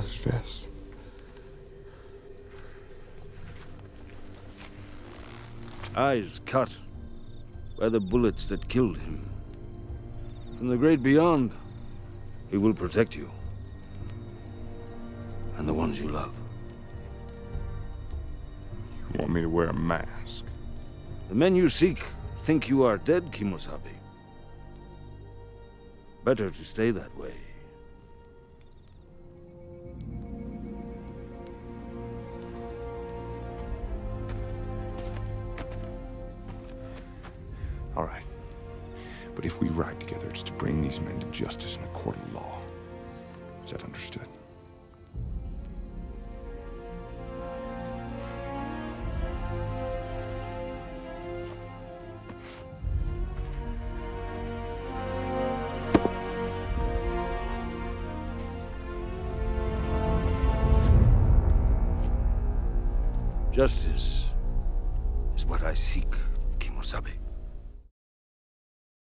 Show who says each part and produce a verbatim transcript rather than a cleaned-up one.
Speaker 1: his fist.
Speaker 2: Eyes cut by the bullets that killed him. From the great beyond, he will protect you. And the ones you love.
Speaker 1: You want me to wear a mask?
Speaker 2: The men you seek think you are dead, Kimosabe. Better to stay that way.
Speaker 1: All right. But if we ride together, it's to bring these men to justice in a court of law. Is that understood?
Speaker 2: Justice is what I seek, Kimosabe.